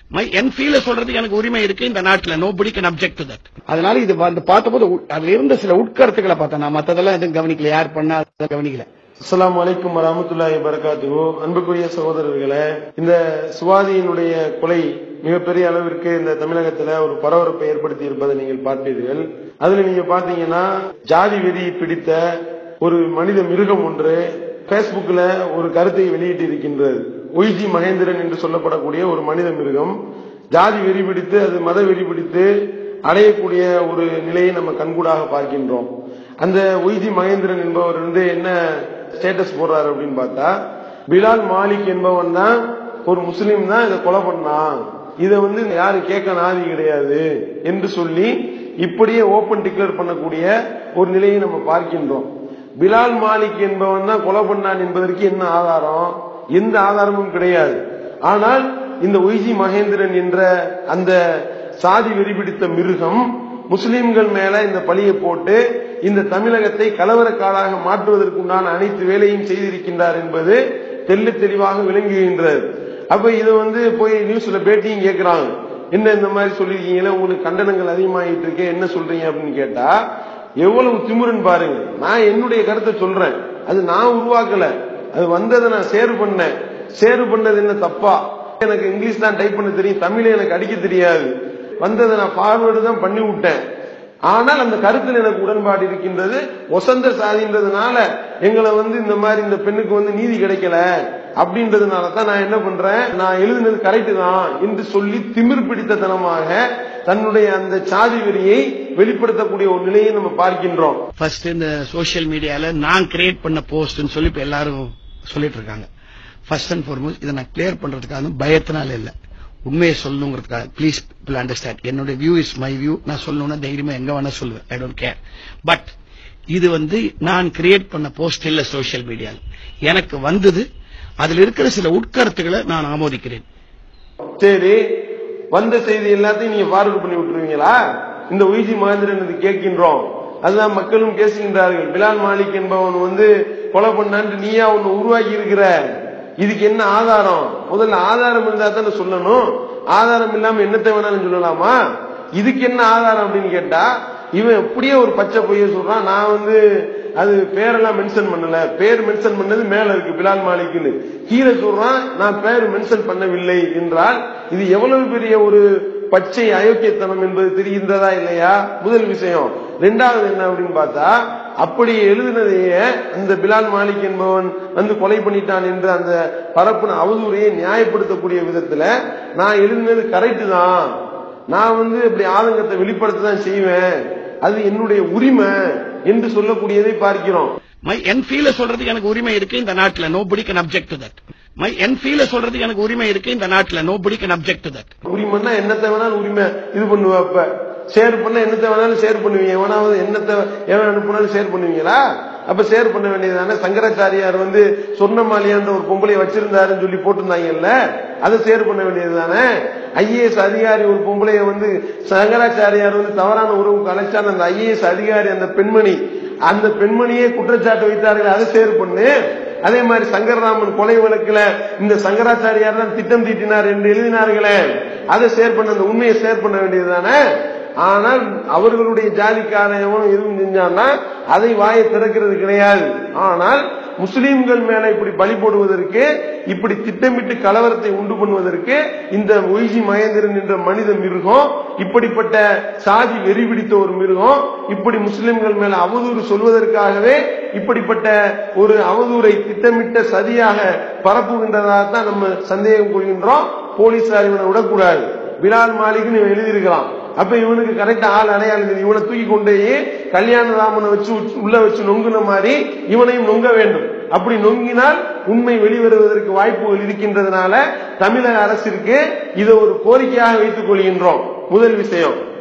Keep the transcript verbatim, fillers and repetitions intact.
My என்ஃபீல சொல்றதுக்கு எனக்கு உரிமை இருக்கு இந்த நாட்டில். Nobody can object to that. அதனால இது வந்து பார்த்தபோது அதுல இருந்த சில உட்கருத்துக்களை பார்த்தேன். நான் மத்ததெல்லாம் எதுவும் கவனிக்கல, யார் பண்ணா கவனிக்கல. அஸ்ஸலாமு அலைக்கும் வரஹ்மத்துல்லாஹி வபரகாத்துஹு. அன்புக்குரிய சகோதரர்களே, இந்த சுவாதியினுடைய கொலை மிகப்பெரிய அளவிற்கு இந்த தமிழகத்துல ஒரு பரபரப்பை ஏற்படுத்தி இருப்பதை நீங்கள் பார்ப்பீர்கள். அதுல நீங்க பாத்தீங்கன்னா ஜாதி வெறி பிடித்த ஒரு மனித மிருகம் ஒன்று பேஸ்புக்ல ஒரு கருத்தை வெளியிட்டு இருக்கின்றது. ஒய்ஜி மகேந்திரன் என்று சொல்லப்படக்கூடிய ஒரு மனித மிருகம் ஜாதி வெறி பிடித்து அது மத வெறி பிடித்து அடையக்கூடிய ஒரு நிலையை நம்ம கண்கூடாக பார்க்கின்றோம். அந்த ஒய்ஜி மகேந்திரன் என்பவர் வந்து என்ன ஸ்டேட்டஸ் போடுறாரு அப்படின்னு பார்த்தா, பிலால் மாலிக் என்பவன் தான் ஒரு முஸ்லீம் தான் இதை கொலை பண்ணான், இதை வந்து யாரும் கேட்க நாதி கிடையாது என்று சொல்லி இப்படியே ஓபன் டிக்ளேர் பண்ணக்கூடிய ஒரு நிலையை நம்ம பார்க்கின்றோம். பிலால் மாலிக் என்பவன் தான் கொலை பண்ணான் என்பதற்கு என்ன ஆதாரம்? எந்த ஆதாரமும் கிடையாது. ஆனால் இந்த ஒய்ஜி மகேந்திரன் என்ற அந்த சாதி வெறி பிடித்த மிருகம் முஸ்லிம்கள் மேல இந்த பழியை போட்டு இந்த தமிழகத்தை கலவரக்காடாக மாற்றுவதற்குண்டான அனைத்து வேலையும் செய்திருக்கின்றார் என்பது தெல்ல தெளிவாக விளங்குகின்றது. அப்ப இதை வந்து போய் நியூஸ்ல பேட்டியும் கேட்கிறாங்க, என்ன இந்த மாதிரி சொல்லிருக்கீங்களா, உங்களுக்கு கண்டனங்கள் அதிகமாகிட்டு இருக்கே, என்ன சொல்றீங்க அப்படின்னு கேட்டா, எவ்வளவு திமுறன் பாருங்க. நான் என்னுடைய கருத்தை சொல்றேன், அது நான் உருவாக்கல, அது வந்ததை நான் ஷேர் பண்ணேன். ஷேர் பண்ணது என்ன தப்பா? எனக்கு இங்கிலீஷ் தான் டைப் பண்ண தெரியும், தமிழை எனக்கு அடிக்க தெரியாது. வந்ததை நான் ஃபார்வர்டு தான் பண்ணி விட்டேன். ஆனால் அந்த கருத்தில் எனக்கு உடன்பாடு இருக்கின்றது. வசந்த சாதின்றதுனால எங்களை வந்து இந்த மாதிரி இந்த பெண்ணுக்கு வந்து நீதி கிடைக்கல அப்படின்றதுனால தான் நான் என்ன பண்றேன், நான் எழுதினது கரெக்ட் தான் என்று சொல்லி திமிர் பிடித்தனமாக தன்னுடைய அந்த சாதி வெறியை வெளிப்படுத்தக்கூடிய ஒரு நிலையை நம்ம பார்க்கின்றோம். ஃபர்ஸ்ட் இந்த சோசியல் மீடியால நான் கிரியேட் பண்ண போஸ்ட்னு சொல்லி இப்ப எல்லாரும் சொல்லிட்டு இருக்காங்க. ஃபர்ஸ்ட் அண்ட் ஃபார்மோஸ்ட் இதை நான் கிளியர் பண்றதுக்காக பயத்தினால இல்ல, உண்மையை சொல்லணுங்கிறதுக்காக. பிளீஸ் பீப்பிள் அண்டர்ஸ்டாண்ட், என்னோட வியூ இஸ் மை வியூ. நான் சொல்லணும்னா தைரியமா எங்க வேணா சொல்லுவேன், ஐ டோன்ட் கேர். பட் இது வந்து நான் கிரியேட் பண்ண போஸ்ட் இல்ல சோசியல் மீடியால, எனக்கு வந்தது. அதுல இருக்கிற சில உட்கருத்துக்களை நான் ஆமோதிக்கிறேன். சரி, வந்த செய்தி எல்லாத்தையும் நீங்க ஃபார்வர்ட் பண்ணி விட்டுருவீங்களா? இந்த ஒய்ஜி மகேந்திரன் கேட்கின்றோம், அதுதான் மக்களும் பேசுகின்றார்கள். பிலால் மாலிக் என்பவன் வந்து கொலை பண்ணான்னு நீயா ஒன்னு உருவாக்கி இருக்கிற, இதுக்கு என்ன ஆதாரம்? முதல்ல ஆதாரம் இருந்தா தானே சொல்லணும். ஆதாரம் இல்லாம என்னத்தை வேணாலும் சொல்லலாமா? இதுக்கு என்ன ஆதாரம் அப்படின்னு கேட்டா, இவன் எப்படியே ஒரு பச்சை பொய்ய சொல்றான். நான் வந்து அது பேரெல்லாம் மென்ஷன் பண்ணல, பேர் மென்ஷன் பண்ணது மேல இருக்கு பிலால் மாலிக்னு, கீழே சொல்றான் நான் பேர் மென்ஷன் பண்ணவில்லை என்றால் இது எவ்வளவு பெரிய ஒரு பச்சை அயோக்கியத்தனம் என்பது தெரிகின்றதா இல்லையா? முதல் விஷயம். ரெண்டாவது என்ன அப்படின்னு பார்த்தா, அப்படி எழுதினதையே அந்த பிலால் மாலிக் என்பவன் வந்து கொலை பண்ணிட்டான் என்று அந்த பரப்புன அவதூறையை நியாயப்படுத்தக்கூடிய விதத்துல நான் எழுதினது கரெக்ட் தான், நான் வந்து இப்படி ஆதங்கத்தை வெளிப்படுத்ததான் செய்வேன், அது என்னுடைய உரிமை என்று சொல்லக்கூடியதை பார்க்கிறோம். மை என்ஃபீல சொல்றதுக்கு எனக்கு உரிமை இருக்கு இந்த நாட்டில். Nobody can object to that. My என்ஃபீல சொல்றதுக்கு எனக்கு உரிமை இருக்கு இந்த நாட்டில். Nobody can object to that. உரிமைன்னா என்னத்தை வேணாலும் உரிமை இது பண்ணுவா. அப்ப ஷேர் பண்ண என்னத்தை வேணாலும் ஷேர் பண்ணுவீங்க, எவனாவது என்னத்தை எவன் அனுப்பினாலும் ஷேர் பண்ணுவீங்களா? அப்ப ஷேர் பண்ண வேண்டியதானே. சங்கராச்சாரியார் வந்து சொர்ணமாலியான்ற ஒரு பொம்பளை வச்சிருந்தாருன்னு சொல்லி போட்டிருந்தாங்கல்ல, அதை ஷேர் பண்ண வேண்டியதுதானே. ஐஏஎஸ் அதிகாரி ஒரு பொம்பளைய வந்து சங்கராச்சாரியார் வந்து தவறான உறவுக்கு அழைச்சான அந்த ஐஏஎஸ் அதிகாரி அந்த பெண்மணி அந்த பெண்மணியே குற்றச்சாட்டு வைத்தார்கள், அதை ஷேர் பண்ணு. அதே மாதிரி சங்கரராமன் கொலை வழக்குல இந்த சங்கராச்சாரியார் தான் திட்டம் தீட்டினார் என்று எழுதினார்களே, அதை ஷேர் பண்ண, அந்த உண்மையை ஷேர் பண்ண வேண்டியதுதானே. ஆனால் அவர்களுடைய ஜாதிக்காரன் எவனும் எதுவும் செஞ்சான்னா அதை வாயை திறக்கிறது கிடையாது. ஆனால் முஸ்லீம்கள் மேல இப்படி பலி போடுவதற்கு, இப்படி திட்டமிட்டு கலவரத்தை உண்டு பண்ணுவதற்கு இந்த ஒய்ஜி மகேந்திரன் என்ற மனித மிருகம், இப்படிப்பட்ட சாதி வெறி பிடித்த ஒரு மிருகம், இப்படி முஸ்லிம்கள் மேல அவதூறு சொல்வதற்காகவே இப்படிப்பட்ட ஒரு அவதூறை திட்டமிட்ட சதியாக பரப்புகின்றதான் நம்ம சந்தேகம் கொள்கின்றோம். போலீசார் இவனை விடக்கூடாது, பிலால் மாலிக்னு இவன் எழுதியிருக்கிறான், அப்ப இவனுக்கு கரெக்டா ஆள் அடையாளம், இவனை தூக்கி கொண்டே கல்யாண ராமனை வச்சு உள்ள வச்சு நொங்குன மாதிரி இவனையும் நொங்க வேண்டும். அப்படி நொங்கினால் உண்மை வெளிவருவதற்கு வாய்ப்புகள் இருக்கின்றதுனால தமிழக அரசிற்கு இதை ஒரு கோரிக்கையாக வைத்துக் கொள்கின்றோம். முதல் விஷயம்.